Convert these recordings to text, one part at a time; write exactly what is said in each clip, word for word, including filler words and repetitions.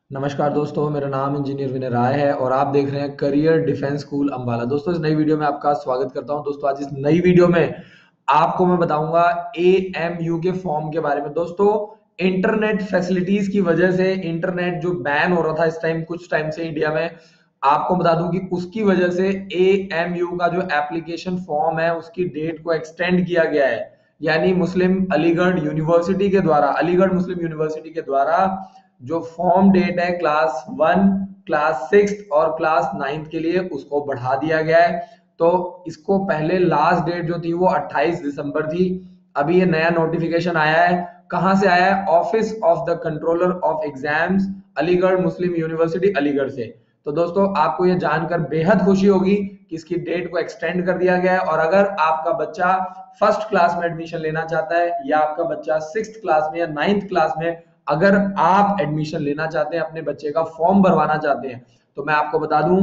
नमस्कार दोस्तों, मेरा नाम इंजीनियर विनय राय है और आप देख रहे हैं करियर डिफेंस स्कूल अंबाला। दोस्तों, इस नई वीडियो में आपका स्वागत करता हूं। दोस्तों, आज इस नई वीडियो में आपको मैं बताऊंगा ए एम यू के फॉर्म के बारे में। दोस्तों, इंटरनेट फैसिलिटीज की वजह से इंटरनेट जो बैन हो रहा था इस टाइम कुछ टाइम से इंडिया में, आपको बता दूं कि उसकी वजह से ए एम यू का जो एप्लीकेशन फॉर्म है उसकी डेट को एक्सटेंड किया गया है। यानी मुस्लिम अलीगढ़ यूनिवर्सिटी के द्वारा अलीगढ़ मुस्लिम यूनिवर्सिटी के द्वारा जो फॉर्म डेट है क्लास वन, क्लास सिक्स और क्लास नाइन्थ के लिए उसको बढ़ा दिया गया है। तो इसको पहले लास्ट डेट जो थी वो अट्ठाईस दिसंबर थी। अभी ये नया नोटिफिकेशन आया है। कहां से आया है? Office of the controller of exams, Aligarh Muslim University Aligarh से। तो दोस्तों, आपको ये जानकर बेहद खुशी होगी कि इसकी डेट को एक्सटेंड कर दिया गया है। और अगर आपका बच्चा फर्स्ट क्लास में एडमिशन लेना चाहता है या आपका बच्चा सिक्स क्लास में या नाइन्थ क्लास में अगर आप एडमिशन लेना चाहते हैं, अपने बच्चे का फॉर्म भरवाना चाहते हैं, तो मैं आपको बता दूं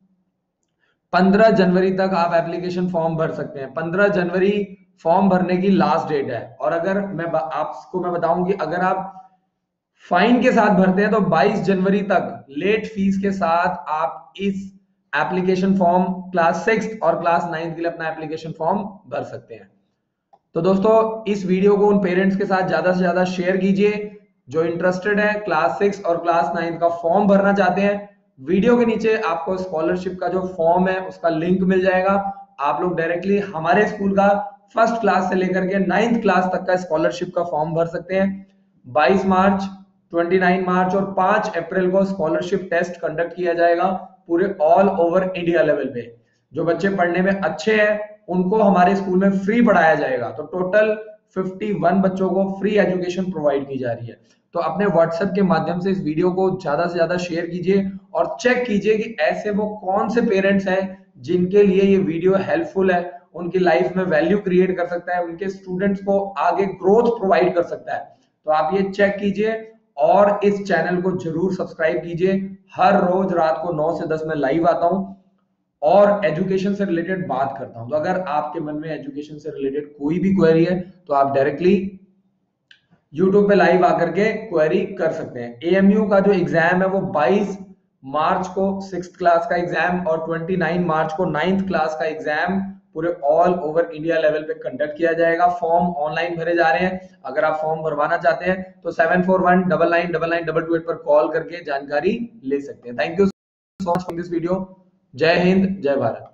पंद्रह जनवरी तक आप एप्लीकेशन फॉर्म भर सकते हैं। पंद्रह जनवरी फॉर्म भरने की लास्ट डेट है। और अगर मैं आपको मैं बताऊं कि अगर आप फाइन के साथ भरते हैं तो बाईस जनवरी तक लेट फीस के साथ आप इस एप्लीकेशन फॉर्म क्लास सिक्स और क्लास नाइन्थ के लिए अपना एप्लीकेशन फॉर्म भर सकते हैं। तो दोस्तों, इस वीडियो को उन पेरेंट्स के साथ ज्यादा से ज्यादा शेयर कीजिए जो इंटरेस्टेड है, क्लास सिक्स और क्लास नाइन का फॉर्म भरना चाहते हैं। वीडियो के नीचे आपको स्कॉलरशिप का जो फॉर्म है उसका लिंक मिल जाएगा। आप लोग डायरेक्टली हमारे स्कूल का फर्स्ट क्लास से लेकर के नाइन्थ क्लास तक का स्कॉलरशिप का फॉर्म भर सकते हैं। बाईस मार्च, उनतीस मार्च और पांच अप्रैल को स्कॉलरशिप टेस्ट कंडक्ट किया जाएगा पूरे ऑल ओवर इंडिया लेवल पे। जो बच्चे पढ़ने में अच्छे हैं उनको हमारे स्कूल में फ्री पढ़ाया जाएगा। तो टोटल इक्यावन बच्चों को फ्री एजुकेशन प्रोवाइड की जा रही है। तो अपने व्हाट्सएप के माध्यम से इस वीडियो को ज्यादा से ज्यादा शेयर कीजिए और चेक कीजिए कि ऐसे वो कौन से पेरेंट्स हैं जिनके लिए ये वीडियो हेल्पफुल है, उनकी लाइफ में वैल्यू क्रिएट कर सकता है, उनके स्टूडेंट्स को आगे ग्रोथ प्रोवाइड कर सकता है। तो आप ये चेक कीजिए और इस चैनल को जरूर सब्सक्राइब कीजिए। हर रोज रात को नौ से दस में लाइव आता हूं और एजुकेशन से रिलेटेड बात करता हूं। तो अगर आपके मन में एजुकेशन से रिलेटेड कोई भी क्वेरी है तो आप डायरेक्टली यूट्यूब पे लाइव आकर के क्वेरी कर सकते हैं। ए एम यू का जो एग्जाम है वो बाईस मार्च को सिक्स क्लास का एग्जाम और उनतीस मार्च को नाइन्थ क्लास का एग्जाम पूरे ऑल ओवर इंडिया लेवल पे कंडक्ट किया जाएगा। फॉर्म ऑनलाइन भरे जा रहे हैं। अगर आप फॉर्म भरवाना चाहते हैं तो seven four one double nine double nine double two eight पर कॉल करके जानकारी ले सकते हैं। Thank you so much for this video. Jai Hind, जय भारत।